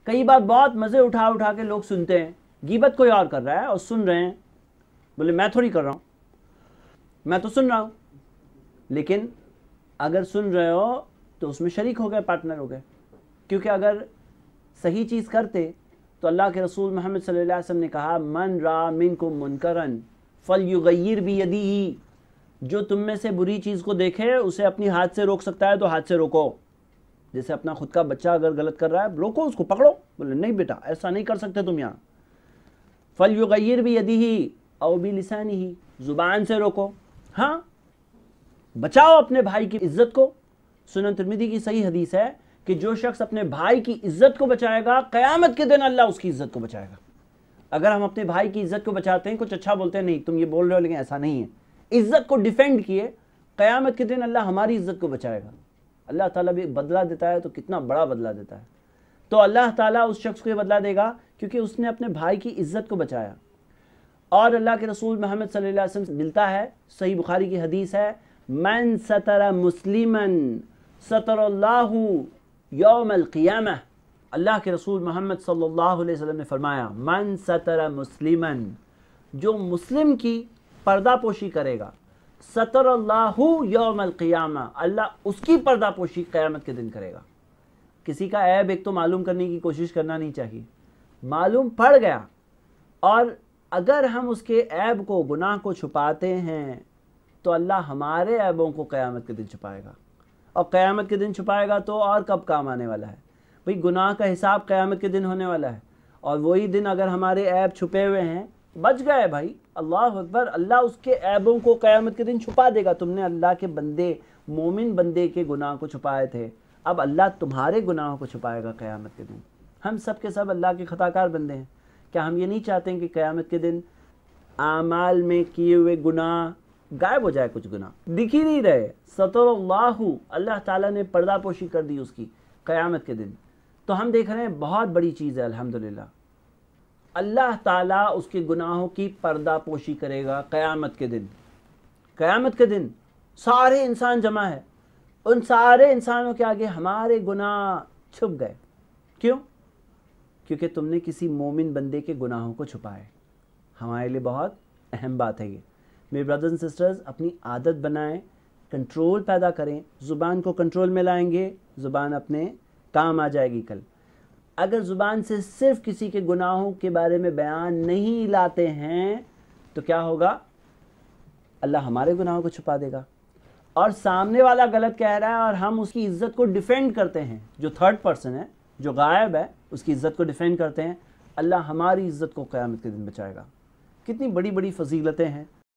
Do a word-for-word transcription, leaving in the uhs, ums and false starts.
कई बार बहुत मज़े उठा उठा के लोग सुनते हैं, गीबत कोई और कर रहा है और सुन रहे हैं, बोले मैं थोड़ी कर रहा हूँ, मैं तो सुन रहा हूँ। लेकिन अगर सुन रहे हो तो उसमें शरीक हो गए, पार्टनर हो गए। क्योंकि अगर सही चीज़ करते तो अल्लाह के रसूल मोहम्मद सल्लल्लाहु अलैहि वसल्लम ने कहा, मन रा मिनकुम मुनकरन फलयुगय्यिर बियदिही, जो तुम में से बुरी चीज़ को देखे उसे अपनी हाथ से रोक सकता है तो हाथ से रोको। जैसे अपना खुद का बच्चा अगर गलत कर रहा है, रोको उसको, पकड़ो, बोले नहीं बेटा ऐसा नहीं कर सकते तुम यहाँ। फलयुगय्यिर बियदिही औ बिलिसानिही, ज़ुबान से रोको। हाँ, बचाओ अपने भाई की इज्जत को। सुनन तिर्मिज़ी की सही हदीस है कि जो शख्स अपने भाई की इज्जत को बचाएगा, क़यामत के दिन अल्लाह उसकी इज्जत को बचाएगा। अगर हम अपने भाई की इज्जत को बचाते हैं, कुछ अच्छा बोलते हैं, नहीं तुम ये बोल रहे हो लेकिन ऐसा नहीं है, इज्जत को डिफेंड किए, क़यामत के दिन अल्लाह हमारी इज्जत को बचाएगा। अल्लाह ताला भी बदला देता है तो कितना बड़ा बदला देता है। तो अल्लाह ताला उस शख्स को ये बदला देगा क्योंकि उसने अपने भाई की इज्जत को बचाया। और अल्लाह के रसूल मोहम्मद सल्लल्लाहु अलैहि वसल्लम मिलता है, सही बुखारी की हदीस है, मन सतरा मुस्लिमन सतरल्लाहु यौमल क़ियामह। अल्लाह के रसूल मोहम्मद सल्लल्लाहु अलैहि वसल्लम ने फरमाया, मन सतरा मुस्लिमन, जो मुस्लिम की पर्दापोशी करेगा, सतरल्लाहु यौमल क़ियामह, अल्लाह उसकी पर्दापोशी क़यामत के दिन करेगा। किसी का ऐब एक तो मालूम करने की कोशिश करना नहीं चाहिए, मालूम पड़ गया और अगर हम उसके ऐब को, गुनाह को छुपाते हैं तो अल्लाह हमारे ऐबों को क़यामत के दिन छुपाएगा। और क़यामत के दिन छुपाएगा तो और कब काम आने वाला है भाई, गुनाह का हिसाब क़यामत के दिन होने वाला है। और वही दिन अगर हमारे ऐब छुपे हुए हैं, बच गए भाई, अल्लाह अकबर, अल्लाह उसके ऐबों को क़यामत के दिन छुपा देगा। तुमने अल्लाह के बंदे, मोमिन बंदे के गुनाह को छुपाए थे, अब अल्लाह तुम्हारे गुनाहों को छुपाएगा क़यामत के दिन। हम सब के सब अल्लाह के खताकार बंदे हैं। क्या हम ये नहीं चाहते हैं कि क़यामत के दिन आमाल में किए हुए गुनाह गायब हो जाए, कुछ गुनाह दिख ही नहीं रहे, सतरल्लाहु, अल्लाह ताला ने पर्दापोशी कर दी उसकी क़यामत के दिन। तो हम देख रहे हैं बहुत बड़ी चीज़ है अल्हम्दुलिल्लाह, अल्लाह ताला उसके गुनाहों की पर्दापोशी करेगा क़यामत के दिन। क़यामत के दिन सारे इंसान जमा है, उन सारे इंसानों के आगे हमारे गुनाह छुप गए। क्यों? क्योंकि तुमने किसी मोमिन बंदे के गुनाहों को छुपाए। हमारे लिए बहुत अहम बात है ये। मेरे ब्रदर्स एंड सिस्टर्स, अपनी आदत बनाएं, कंट्रोल पैदा करें, ज़ुबान को कंट्रोल में लाएंगे, ज़ुबान अपने काम आ जाएगी कल। अगर ज़ुबान से सिर्फ किसी के गुनाहों के बारे में बयान नहीं लाते हैं तो क्या होगा, अल्लाह हमारे गुनाहों को छुपा देगा। और सामने वाला गलत कह रहा है और हम उसकी इज़्ज़त को डिफेंड करते हैं, जो थर्ड पर्सन है, जो गायब है, उसकी इज़्ज़त को डिफेंड करते हैं, अल्लाह हमारी इज़्ज़त को क़यामत के दिन बचाएगा। कितनी बड़ी बड़ी फजीलतें हैं